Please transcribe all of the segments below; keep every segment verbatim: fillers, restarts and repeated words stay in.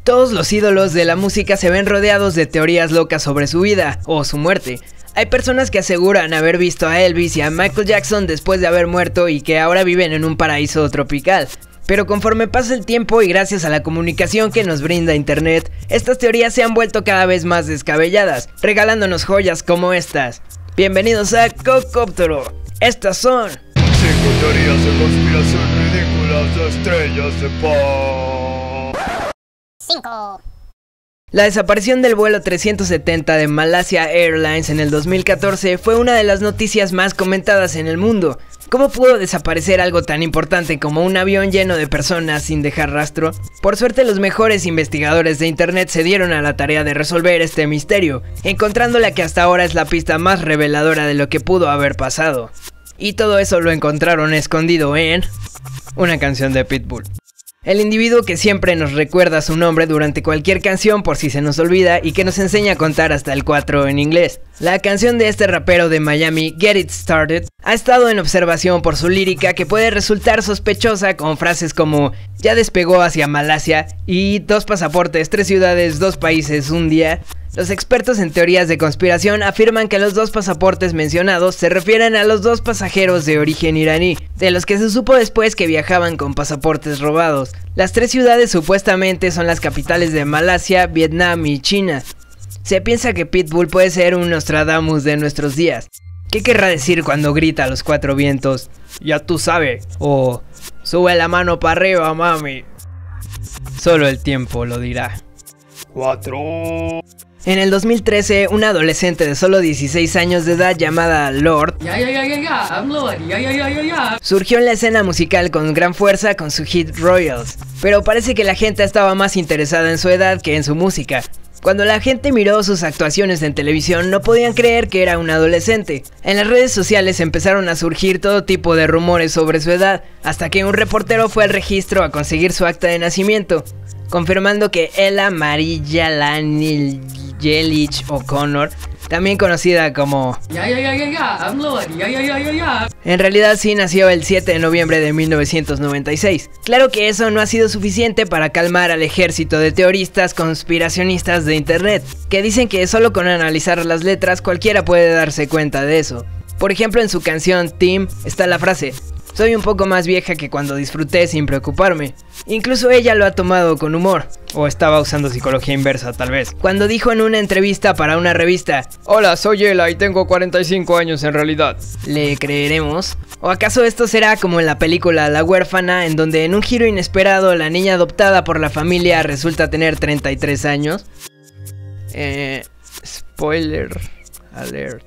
Todos los ídolos de la música se ven rodeados de teorías locas sobre su vida o su muerte. Hay personas que aseguran haber visto a Elvis y a Michael Jackson después de haber muerto y que ahora viven en un paraíso tropical. Pero conforme pasa el tiempo y gracias a la comunicación que nos brinda internet, estas teorías se han vuelto cada vez más descabelladas, regalándonos joyas como estas. Bienvenidos a Cocóptero. Estas son cinco teorías de conspiración ridículas de estrellas de pop. cinco. La desaparición del vuelo trescientos setenta de Malaysia Airlines en el dos mil catorce fue una de las noticias más comentadas en el mundo. ¿Cómo pudo desaparecer algo tan importante como un avión lleno de personas sin dejar rastro? Por suerte, los mejores investigadores de internet se dieron a la tarea de resolver este misterio, encontrando la que hasta ahora es la pista más reveladora de lo que pudo haber pasado. Y todo eso lo encontraron escondido en una canción de Pitbull. El individuo que siempre nos recuerda su nombre durante cualquier canción por si se nos olvida y que nos enseña a contar hasta el cuatro en inglés. La canción de este rapero de Miami, Get It Started, ha estado en observación por su lírica que puede resultar sospechosa con frases como ya despegó hacia Malasia y dos pasaportes, tres ciudades, dos países, un día. Los expertos en teorías de conspiración afirman que los dos pasaportes mencionados se refieren a los dos pasajeros de origen iraní, de los que se supo después que viajaban con pasaportes robados. Las tres ciudades supuestamente son las capitales de Malasia, Vietnam y China. Se piensa que Pitbull puede ser un Nostradamus de nuestros días. ¿Qué querrá decir cuando grita a los cuatro vientos? Ya tú sabes. O sube la mano para arriba, mami. Solo el tiempo lo dirá. cuatro. En el dos mil trece, una adolescente de solo dieciséis años de edad llamada Lorde Yeah, yeah, yeah, yeah, yeah, I'm Lord. Yeah, yeah, yeah, yeah, yeah. surgió en la escena musical con gran fuerza con su hit Royals, pero parece que la gente estaba más interesada en su edad que en su música. Cuando la gente miró sus actuaciones en televisión no podían creer que era una adolescente. En las redes sociales empezaron a surgir todo tipo de rumores sobre su edad, hasta que un reportero fue al registro a conseguir su acta de nacimiento, confirmando que Ella Marie Lani Yelich O'Connor, también conocida como Yeah, yeah, yeah, yeah, yeah, I'm Lord. Yeah, yeah, yeah, yeah, yeah. en realidad sí nació el siete de noviembre de mil novecientos noventa y seis. Claro que eso no ha sido suficiente para calmar al ejército de teoristas conspiracionistas de internet, que dicen que solo con analizar las letras cualquiera puede darse cuenta de eso. Por ejemplo, en su canción Team está la frase: soy un poco más vieja que cuando disfruté sin preocuparme. Incluso ella lo ha tomado con humor. O estaba usando psicología inversa, tal vez. Cuando dijo en una entrevista para una revista: hola, soy Ella y tengo cuarenta y cinco años en realidad. ¿Le creeremos? ¿O acaso esto será como en la película La huérfana, en donde en un giro inesperado la niña adoptada por la familia resulta tener treinta y tres años? Eh... Spoiler alert.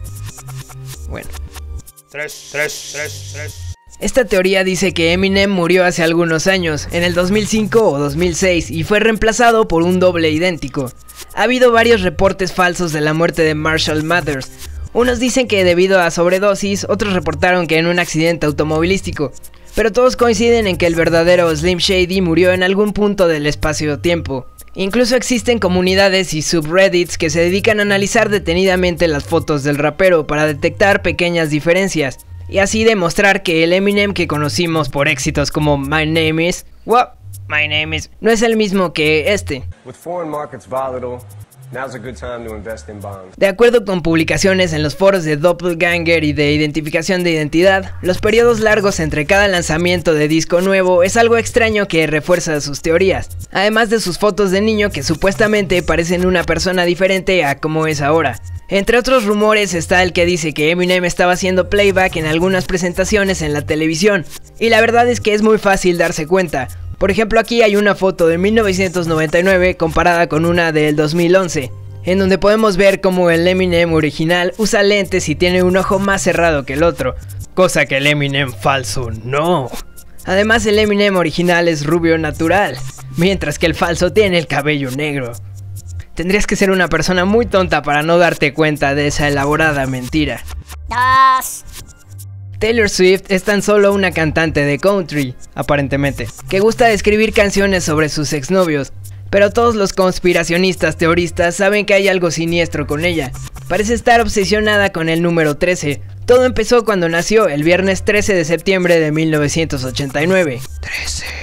Bueno. tres, tres, tres, tres. Esta teoría dice que Eminem murió hace algunos años, en el dos mil cinco o dos mil seis, y fue reemplazado por un doble idéntico. Ha habido varios reportes falsos de la muerte de Marshall Mathers. Unos dicen que debido a sobredosis, otros reportaron que en un accidente automovilístico. Pero todos coinciden en que el verdadero Slim Shady murió en algún punto del espacio-tiempo. Incluso existen comunidades y subreddits que se dedican a analizar detenidamente las fotos del rapero para detectar pequeñas diferencias, y así demostrar que el Eminem que conocimos por éxitos como My Name Is, What? My Name Is, no es el mismo que este. With foreign markets volatile, now's a good time to invest in bonds. De acuerdo con publicaciones en los foros de Doppelganger y de identificación de identidad, los periodos largos entre cada lanzamiento de disco nuevo es algo extraño que refuerza sus teorías, además de sus fotos de niño que supuestamente parecen una persona diferente a como es ahora. Entre otros rumores está el que dice que Eminem estaba haciendo playback en algunas presentaciones en la televisión, y la verdad es que es muy fácil darse cuenta. Por ejemplo, aquí hay una foto de mil novecientos noventa y nueve comparada con una del dos mil once, en donde podemos ver como el Eminem original usa lentes y tiene un ojo más cerrado que el otro, cosa que el Eminem falso no. Además, el Eminem original es rubio natural, mientras que el falso tiene el cabello negro. Tendrías que ser una persona muy tonta para no darte cuenta de esa elaborada mentira. dos. Taylor Swift es tan solo una cantante de country, aparentemente, que gusta de escribir canciones sobre sus exnovios, pero todos los conspiracionistas teoristas saben que hay algo siniestro con ella. Parece estar obsesionada con el número trece. Todo empezó cuando nació el viernes trece de septiembre de mil novecientos ochenta y nueve. trece.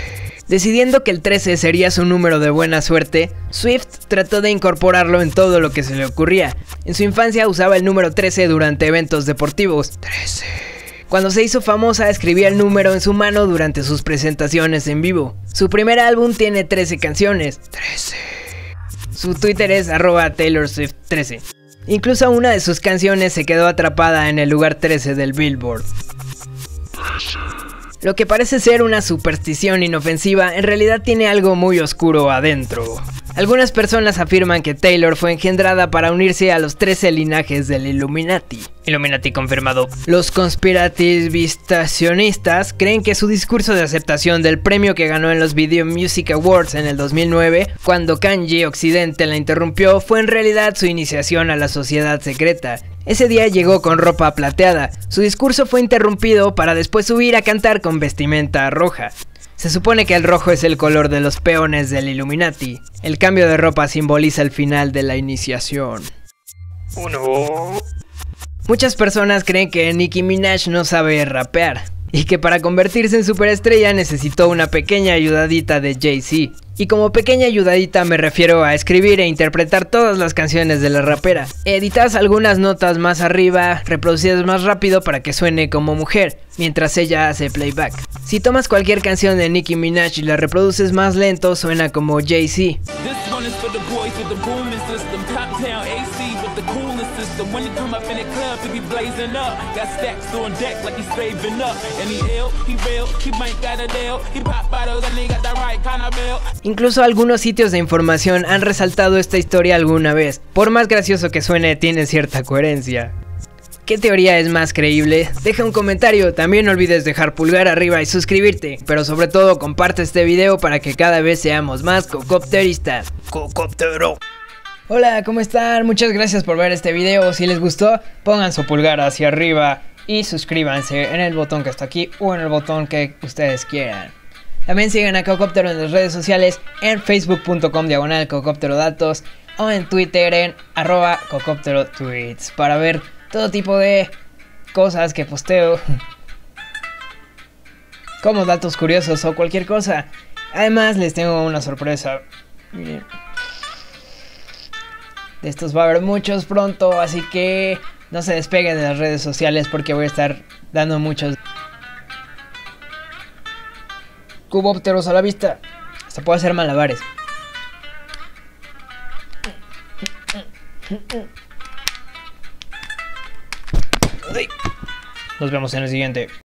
Decidiendo que el trece sería su número de buena suerte, Swift trató de incorporarlo en todo lo que se le ocurría. En su infancia usaba el número trece durante eventos deportivos. trece. Cuando se hizo famosa, escribía el número en su mano durante sus presentaciones en vivo. Su primer álbum tiene trece canciones. trece. Su Twitter es arroba Taylor Swift trece. Incluso una de sus canciones se quedó atrapada en el lugar trece del Billboard. Lo que parece ser una superstición inofensiva, en realidad tiene algo muy oscuro adentro. Algunas personas afirman que Taylor fue engendrada para unirse a los trece linajes del Illuminati. Illuminati confirmado. Los conspirativistacionistas creen que su discurso de aceptación del premio que ganó en los Video Music Awards en el dos mil nueve, cuando Kanye Occidente la interrumpió, fue en realidad su iniciación a la sociedad secreta. Ese día llegó con ropa plateada. Su discurso fue interrumpido para después subir a cantar con vestimenta roja. Se supone que el rojo es el color de los peones del Illuminati. El cambio de ropa simboliza el final de la iniciación. Uno. Muchas personas creen que Nicki Minaj no sabe rapear y que para convertirse en superestrella necesitó una pequeña ayudadita de Jay-Z. Y como pequeña ayudadita me refiero a escribir e interpretar todas las canciones de la rapera. Editas algunas notas más arriba, reproducidas más rápido para que suene como mujer, mientras ella hace playback. Si tomas cualquier canción de Nicki Minaj y la reproduces más lento, suena como Jay-Z. Incluso algunos sitios de información han resaltado esta historia alguna vez. Por más gracioso que suene, tiene cierta coherencia. ¿Qué teoría es más creíble? Deja un comentario, también no olvides dejar pulgar arriba y suscribirte, pero sobre todo comparte este video para que cada vez seamos más cocopteristas. Cocoptero. Hola, ¿cómo están? Muchas gracias por ver este video. Si les gustó, pongan su pulgar hacia arriba y suscríbanse en el botón que está aquí o en el botón que ustedes quieran. También sigan a Cocoptero en las redes sociales, en facebook punto com diagonal cocopterodatos o en Twitter en arroba cocopterotweets para ver todo tipo de cosas que posteo, como datos curiosos o cualquier cosa. Además les tengo una sorpresa. Miren. De estos va a haber muchos pronto, así que no se despeguen de las redes sociales porque voy a estar dando muchos cubópteros a la vista. Hasta puedo hacer malabares. Nos vemos en el siguiente.